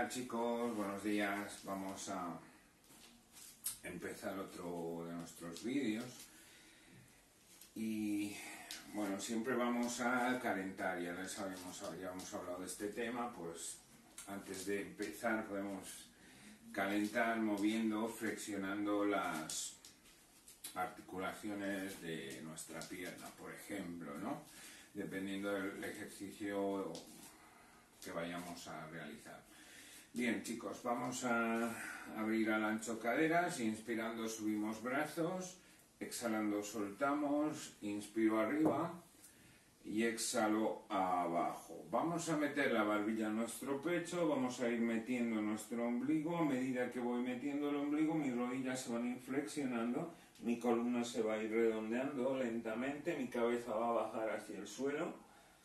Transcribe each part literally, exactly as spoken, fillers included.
tal, chicos? Buenos días. Vamos a empezar otro de nuestros vídeos y bueno, siempre vamos a calentar. Ya les habíamos, ya hemos hablado de este tema. Pues antes de empezar podemos calentar moviendo, flexionando las articulaciones de nuestra pierna, por ejemplo, ¿no? Dependiendo del ejercicio que vayamos a realizar. Bien, chicos, vamos a abrir al ancho caderas. Inspirando subimos brazos, exhalando soltamos, inspiro arriba y exhalo abajo. Vamos a meter la barbilla en nuestro pecho, vamos a ir metiendo nuestro ombligo. A medida que voy metiendo el ombligo, mis rodillas se van a ir flexionando, mi columna se va a ir redondeando lentamente, mi cabeza va a bajar hacia el suelo.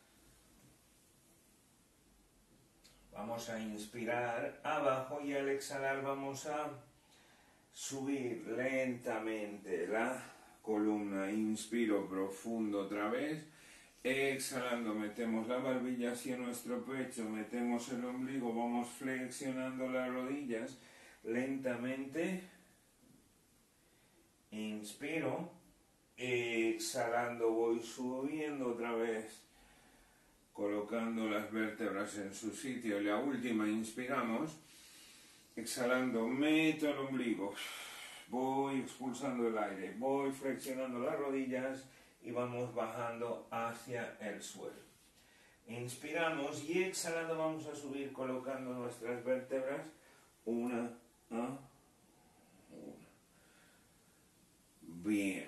Vamos a inspirar abajo y al exhalar vamos a subir lentamente la columna. Inspiro profundo otra vez. Exhalando metemos la barbilla hacia nuestro pecho, metemos el ombligo, vamos flexionando las rodillas lentamente. Inspiro. Exhalando voy subiendo otra vez, colocando las vértebras en su sitio. La última, inspiramos, exhalando meto el ombligo, voy expulsando el aire, voy flexionando las rodillas y vamos bajando hacia el suelo. Inspiramos y exhalando vamos a subir colocando nuestras vértebras una a una. Bien.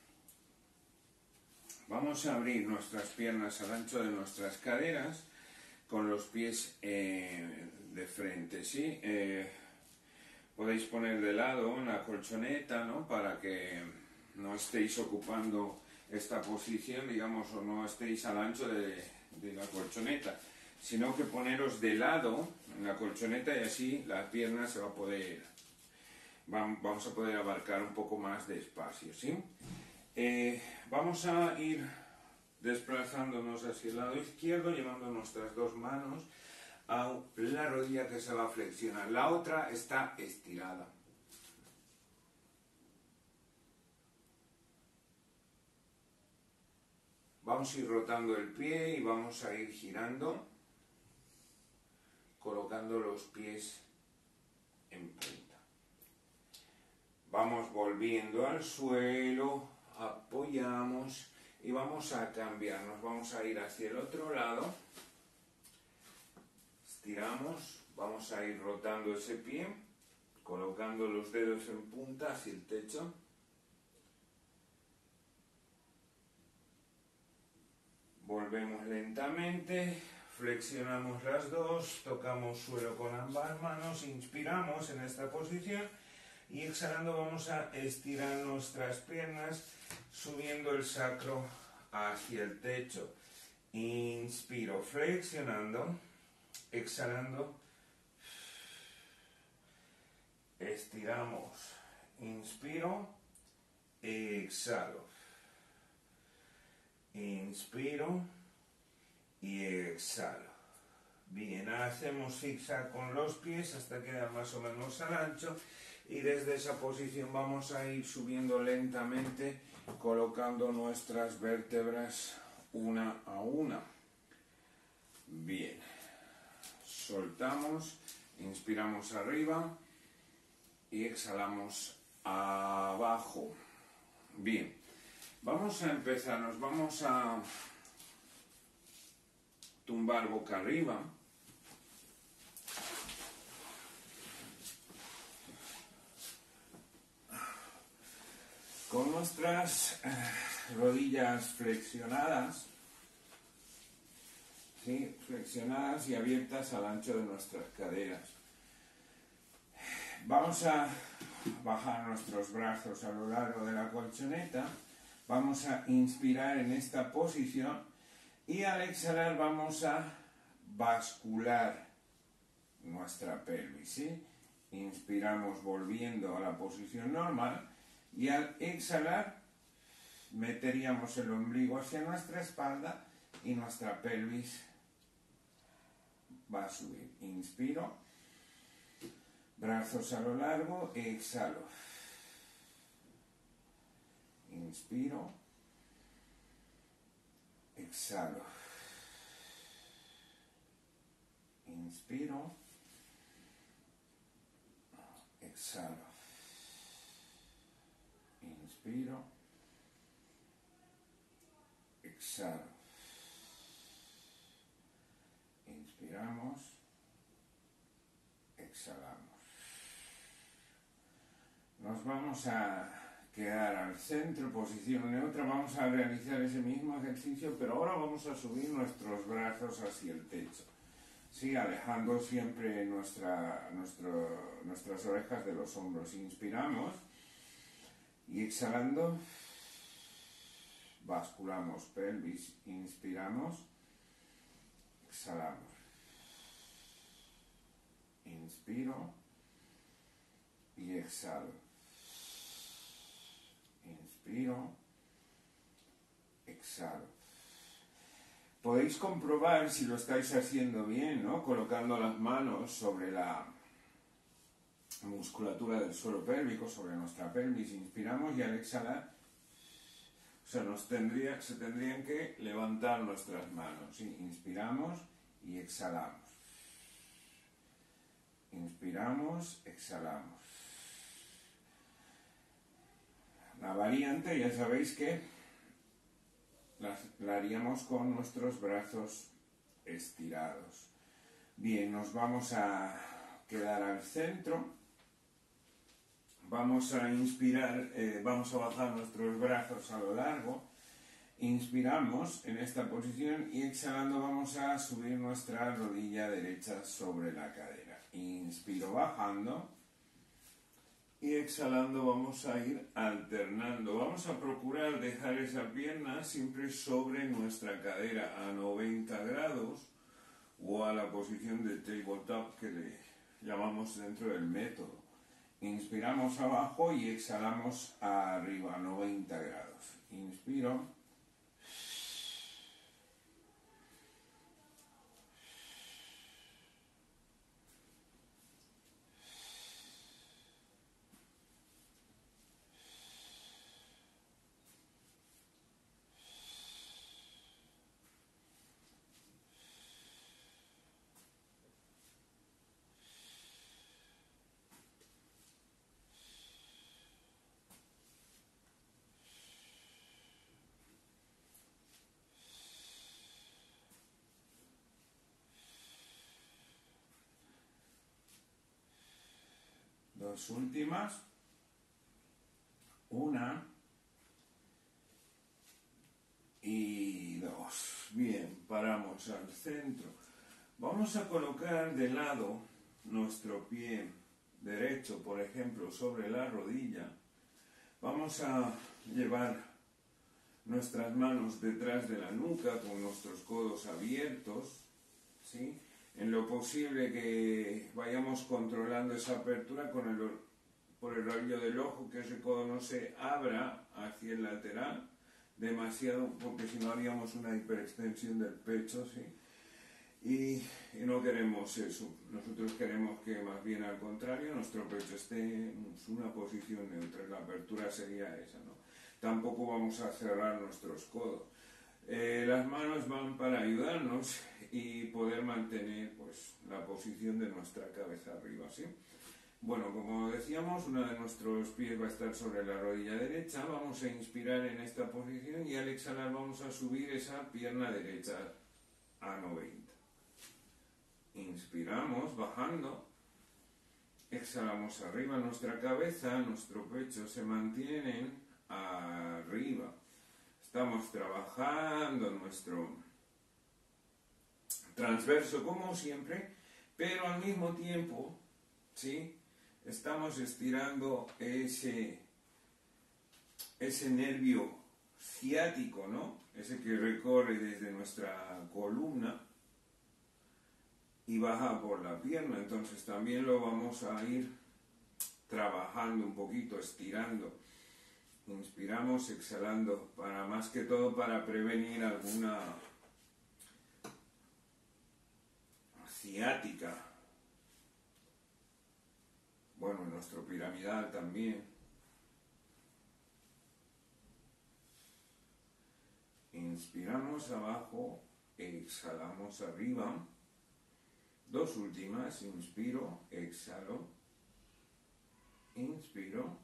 Vamos a abrir nuestras piernas al ancho de nuestras caderas con los pies eh, de frente, ¿sí? Eh, podéis poner de lado una colchoneta, ¿no? Para que no estéis ocupando esta posición, digamos, o no estéis al ancho de, de la colchoneta, sino que poneros de lado en la colchoneta y así la pierna se va a poder, vamos a poder abarcar un poco más de espacio, ¿sí? Eh, vamos a ir desplazándonos hacia el lado izquierdo, llevando nuestras dos manos a la rodilla que se va a flexionar. La otra está estirada. Vamos a ir rotando el pie y vamos a ir girando, colocando los pies en punta. Vamos volviendo al suelo, apoyamos y vamos a cambiarnos, vamos a ir hacia el otro lado, estiramos, vamos a ir rotando ese pie, colocando los dedos en punta hacia el techo, volvemos lentamente, flexionamos las dos, tocamos suelo con ambas manos, inspiramos en esta posición y exhalando vamos a estirar nuestras piernas, subiendo el sacro hacia el techo. Inspiro, flexionando, exhalando, estiramos, inspiro, exhalo, inspiro y exhalo. Bien, hacemos zigzag con los pies hasta quedar más o menos al ancho y desde esa posición vamos a ir subiendo lentamente, colocando nuestras vértebras una a una. Bien, soltamos, inspiramos arriba y exhalamos abajo. Bien, vamos a empezar, nos vamos a tumbar boca arriba. Con nuestras eh, rodillas flexionadas, ¿sí? Flexionadas y abiertas al ancho de nuestras caderas. Vamos a bajar nuestros brazos a lo largo de la colchoneta. Vamos a inspirar en esta posición y al exhalar vamos a bascular nuestra pelvis, ¿sí? Inspiramos volviendo a la posición normal y al exhalar meteríamos el ombligo hacia nuestra espalda y nuestra pelvis va a subir. Inspiro Brazos a lo largo, exhalo. Inspiro. Exhalo. Inspiro. Exhalo. Inspiro. Exhalo. Inspiramos. Exhalamos. Nos vamos a quedar al centro, posición neutra. Vamos a realizar ese mismo ejercicio, pero ahora vamos a subir nuestros brazos hacia el techo. Sí, alejando siempre nuestra, nuestro, nuestras orejas de los hombros. Inspiramos y exhalando basculamos pelvis. Inspiramos, exhalamos. Inspiro y exhalo. Inspiro, exhalo. Podéis comprobar si lo estáis haciendo bien, ¿no? Colocando las manos sobre la musculatura del suelo pélvico, sobre nuestra pelvis. Inspiramos y al exhalar, o sea, nos tendría, se tendrían que levantar nuestras manos. ¿Sí? Inspiramos y exhalamos. Inspiramos, exhalamos. La variante, ya sabéis que la, la haríamos con nuestros brazos estirados. Bien, nos vamos a quedar al centro. Vamos a inspirar, eh, vamos a bajar nuestros brazos a lo largo. Inspiramos en esta posición y exhalando vamos a subir nuestra rodilla derecha sobre la cadera. Inspiro bajando. Y exhalando vamos a ir alternando. Vamos a procurar dejar esa pierna siempre sobre nuestra cadera a noventa grados o a la posición de tabletop que le llamamos dentro del método. Inspiramos abajo y exhalamos arriba a noventa grados. Inspiro. Dos últimas. Una. Y dos. Bien, paramos al centro. Vamos a colocar de lado nuestro pie derecho, por ejemplo, sobre la rodilla. Vamos a llevar nuestras manos detrás de la nuca con nuestros codos abiertos, ¿sí? En lo posible que vayamos controlando esa apertura con el, por el rabillo del ojo, que ese codo no se abra hacia el lateral demasiado, porque si no haríamos una hiperextensión del pecho, ¿sí? Y, y no queremos eso. Nosotros queremos que más bien al contrario nuestro pecho esté en una posición neutra. La apertura sería esa, ¿no? Tampoco vamos a cerrar nuestros codos. Eh, las manos van para ayudarnos y poder mantener pues, la posición de nuestra cabeza arriba, ¿sí? Bueno, como decíamos, uno de nuestros pies va a estar sobre la rodilla derecha. Vamos a inspirar en esta posición y al exhalar vamos a subir esa pierna derecha a noventa. Inspiramos, bajando. Exhalamos arriba. Nuestra cabeza, nuestro pecho se mantienen arriba. Estamos trabajando nuestro transverso como siempre, pero al mismo tiempo, ¿sí? Estamos estirando ese, ese nervio ciático, ¿no? Ese que recorre desde nuestra columna y baja por la pierna. Entonces también lo vamos a ir trabajando un poquito, estirando. Inspiramos, exhalando, para más que todo para prevenir alguna ciática. nuestro piramidal también. Inspiramos abajo, exhalamos arriba. Dos últimas, inspiro, exhalo, inspiro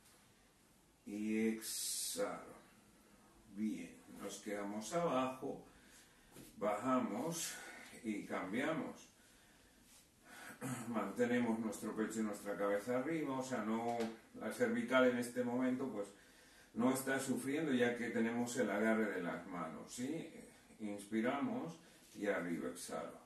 y exhalo. Bien, nos quedamos abajo, bajamos y cambiamos. Mantenemos nuestro pecho y nuestra cabeza arriba, o sea, no, la cervical en este momento pues no está sufriendo ya que tenemos el agarre de las manos, ¿sí? Inspiramos y arriba, exhalo.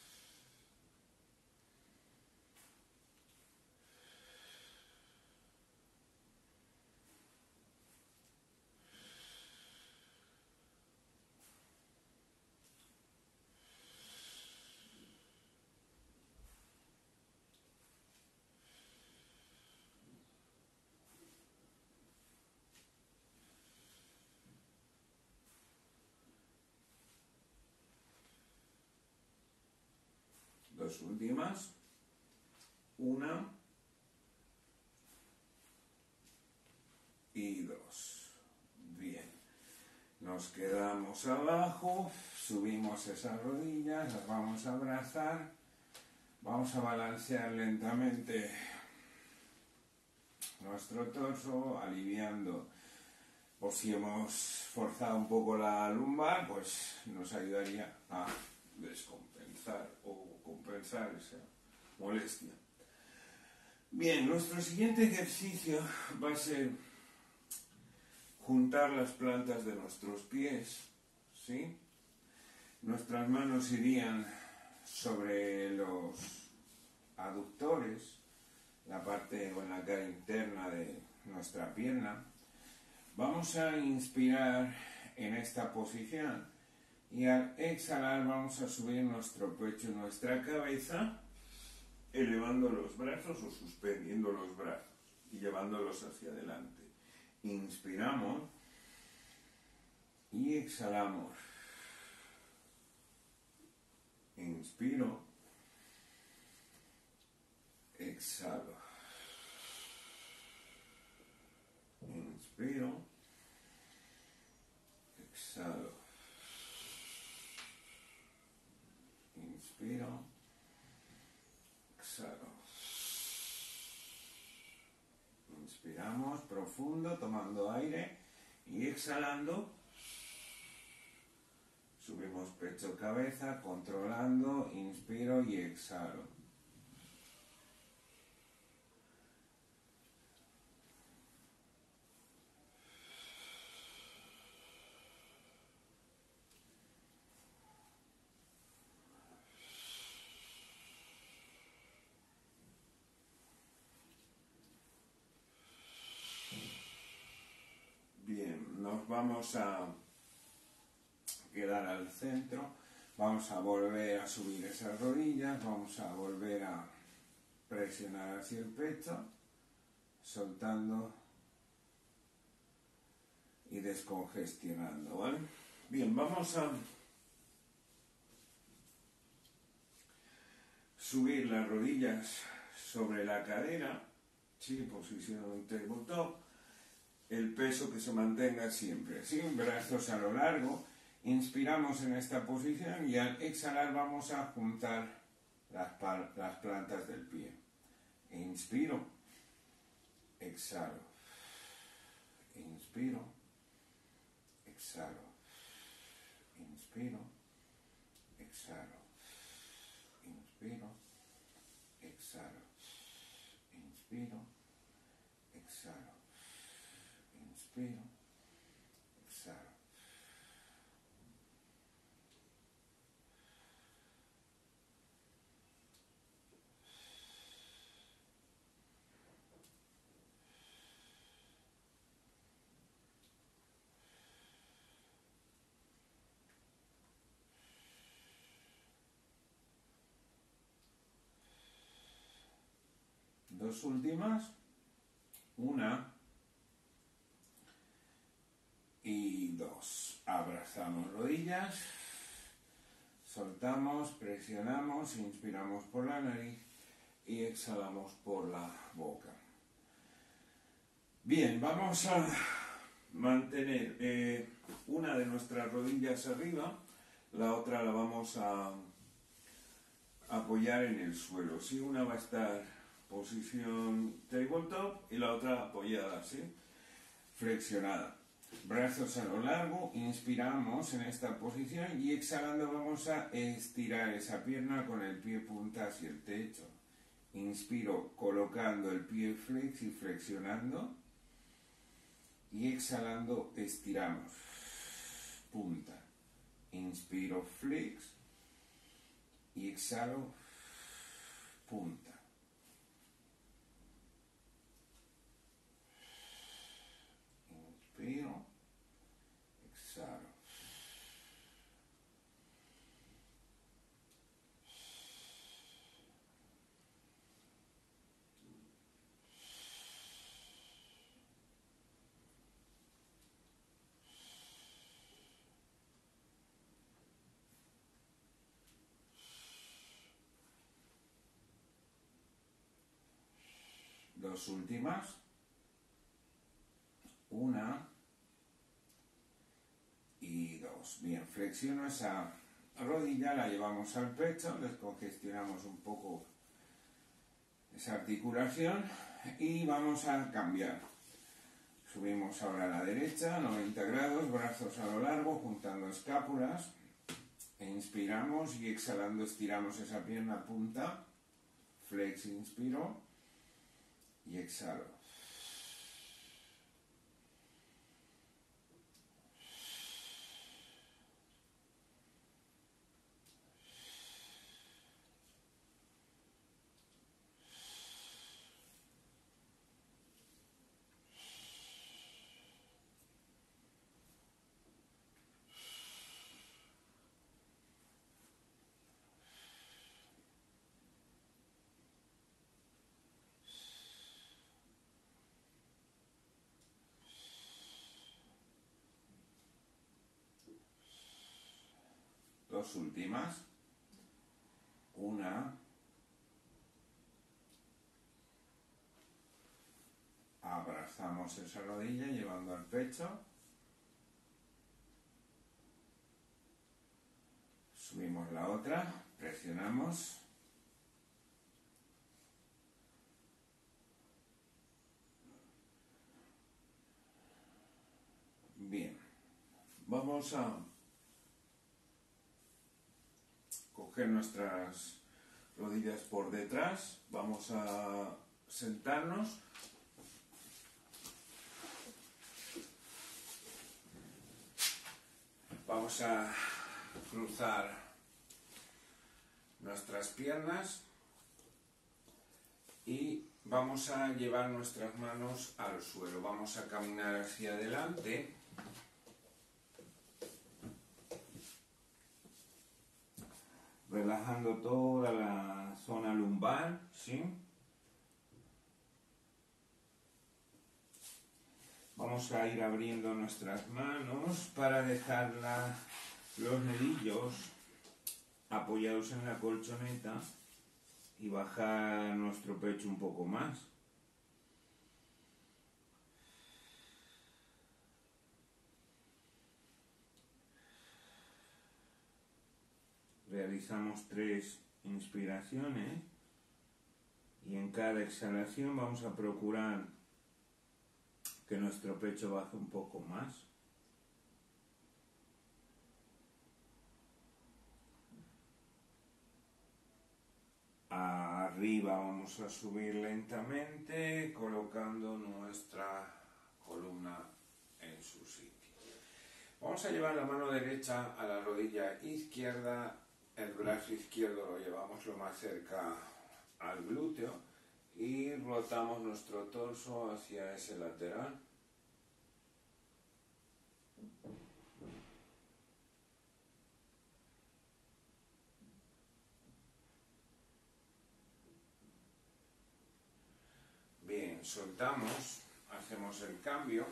Dos últimas, una y dos. Bien, nos quedamos abajo, subimos esas rodillas, las vamos a abrazar, vamos a balancear lentamente nuestro torso, aliviando, o si hemos forzado un poco la lumbar, pues nos ayudaría a descompensar o compensar esa molestia. Bien, nuestro siguiente ejercicio va a ser juntar las plantas de nuestros pies, ¿sí? Nuestras manos irían sobre los aductores, la parte o en la cara interna de nuestra pierna. Vamos a inspirar en esta posición y al exhalar vamos a subir nuestro pecho y nuestra cabeza, elevando los brazos o suspendiendo los brazos y llevándolos hacia adelante. Inspiramos y exhalamos. Inspiro, exhalo. Inspiro, exhalo. Inspiro, exhalo. Inspiramos profundo, tomando aire y exhalando. Subimos pecho, cabeza, controlando, inspiro y exhalo. Bien, nos vamos a quedar al centro, vamos a volver a subir esas rodillas, vamos a volver a presionar hacia el pecho, soltando y descongestionando, ¿vale? Bien, vamos a subir las rodillas sobre la cadera, sí, posición tabletop, el peso que se mantenga siempre, ¿sí? Brazos a lo largo. Inspiramos en esta posición y al exhalar vamos a juntar las, las plantas del pie. Inspiro, exhalo. Inspiro, exhalo. Inspiro, exhalo. Inspiro, exhalo. Inspiro, exhalo. Inspiro, exhalo. Dos últimas, una y dos. Abrazamos rodillas, soltamos, presionamos, inspiramos por la nariz y exhalamos por la boca. Bien, vamos a mantener eh, una de nuestras rodillas arriba, la otra la vamos a apoyar en el suelo. ¿Sí? Una va a estar posición tabletop y la otra apoyada así, flexionada. Brazos a lo largo, inspiramos en esta posición y exhalando vamos a estirar esa pierna con el pie punta hacia el techo. Inspiro colocando el pie flex y flexionando. Y exhalando estiramos. Punta. Inspiro flex. Y exhalo punta. Inspiro. Exhalo. Dos últimas. Una y dos. Bien, flexiono esa rodilla, la llevamos al pecho, descongestionamos un poco esa articulación y vamos a cambiar. Subimos ahora a la derecha, noventa grados, brazos a lo largo, juntando escápulas. Inspiramos y exhalando estiramos esa pierna punta. Flex, inspiro y exhalo. Dos últimas. Una. Abrazamos esa rodilla llevando al pecho. Subimos la otra, presionamos. Bien. Vamos a coger nuestras rodillas por detrás, vamos a sentarnos. Vamos a cruzar nuestras piernas y vamos a llevar nuestras manos al suelo. Vamos a caminar hacia adelante. Relajando toda la zona lumbar, ¿sí? Vamos a ir abriendo nuestras manos para dejar la, los nudillos apoyados en la colchoneta y bajar nuestro pecho un poco más. Realizamos tres inspiraciones y en cada exhalación vamos a procurar que nuestro pecho baje un poco más. Arriba vamos a subir lentamente colocando nuestra columna en su sitio. Vamos a llevar la mano derecha a la rodilla izquierda. El brazo izquierdo lo llevamos lo más cerca al glúteo y rotamos nuestro torso hacia ese lateral. Bien, soltamos, hacemos el cambio.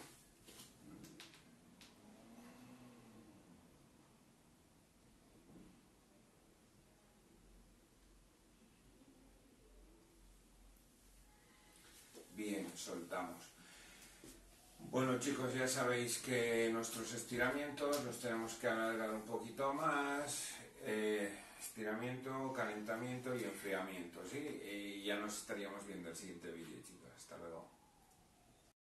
soltamos. Bueno chicos, ya sabéis que nuestros estiramientos los tenemos que alargar un poquito más, eh, estiramiento, calentamiento y enfriamiento, ¿sí? Y ya nos estaríamos viendo el siguiente vídeo, chicos. Hasta luego.